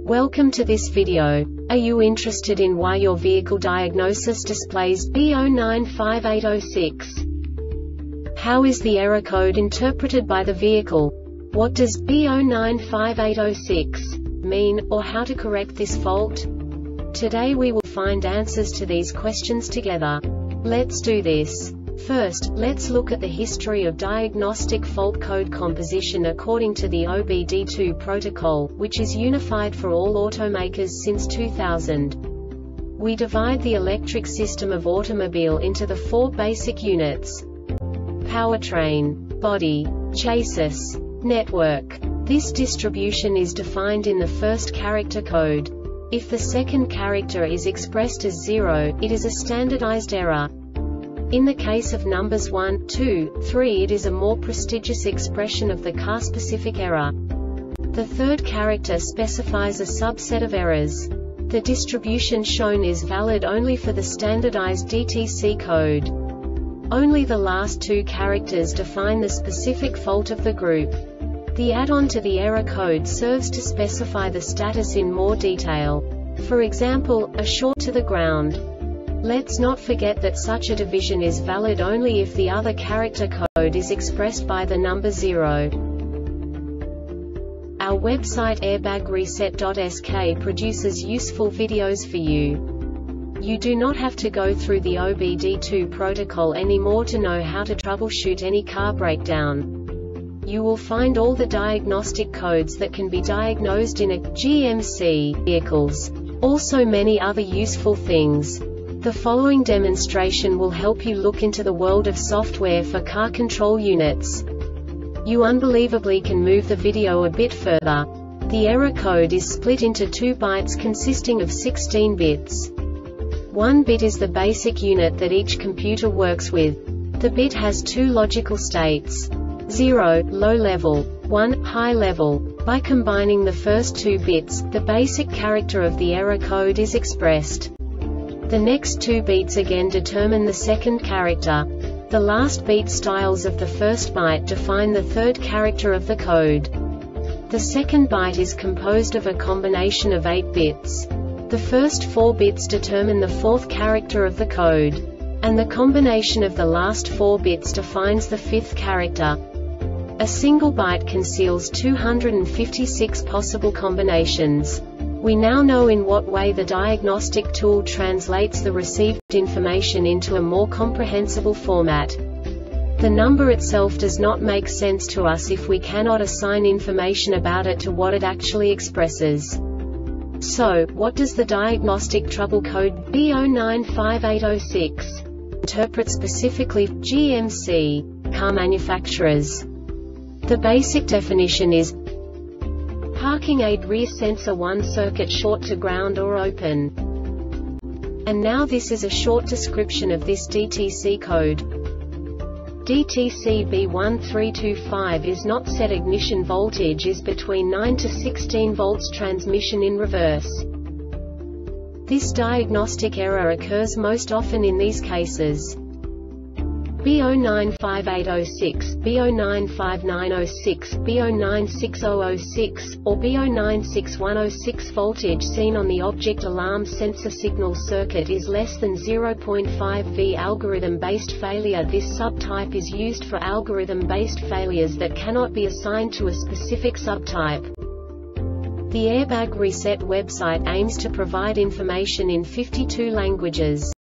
Welcome to this video. Are you interested in why your vehicle diagnosis displays B095806? How is the error code interpreted by the vehicle? What does B095806 mean, or how to correct this fault? Today we will find answers to these questions together. Let's do this. First, let's look at the history of diagnostic fault code composition according to the OBD2 protocol, which is unified for all automakers since 2000. We divide the electric system of automobile into the four basic units: powertrain, body, chassis, network. This distribution is defined in the first character code. If the second character is expressed as 0, it is a standardized error. In the case of numbers 1, 2, 3, it is a more prestigious expression of the car-specific error. The third character specifies a subset of errors. The distribution shown is valid only for the standardized DTC code. Only the last two characters define the specific fault of the group. The add-on to the error code serves to specify the status in more detail. For example, a short to the ground. Let's not forget that such a division is valid only if the other character code is expressed by the number 0. Our website airbagreset.sk produces useful videos for you. You do not have to go through the OBD2 protocol anymore to know how to troubleshoot any car breakdown. You will find all the diagnostic codes that can be diagnosed in a GMC vehicles. Also many other useful things. The following demonstration will help you look into the world of software for car control units. You unbelievably can move the video a bit further. The error code is split into 2 bytes consisting of 16 bits. 1 bit is the basic unit that each computer works with. The bit has 2 logical states: 0, low level, 1, high level. By combining the first 2 bits, the basic character of the error code is expressed. The next 2 beats again determine the second character. The last beat styles of the first byte define the third character of the code. The second byte is composed of a combination of 8 bits. The first 4 bits determine the fourth character of the code. And the combination of the last 4 bits defines the fifth character. A single byte conceals 256 possible combinations. We now know in what way the diagnostic tool translates the received information into a more comprehensible format. The number itself does not make sense to us if we cannot assign information about it to what it actually expresses. So, what does the diagnostic trouble code B095806 interpret specifically for GMC car manufacturers? The basic definition is parking aid rear sensor 1 circuit short to ground or open. And now this is a short description of this DTC code. DTC B1325 is not set. Ignition voltage is between 9 to 16 volts. Transmission in reverse. This diagnostic error occurs most often in these cases: B095806, B095906, B096006, or B096106. Voltage seen on the object alarm sensor signal circuit is less than 0.5 V. Algorithm-based failure. This subtype is used for algorithm-based failures that cannot be assigned to a specific subtype. The Airbag Reset website aims to provide information in 52 languages.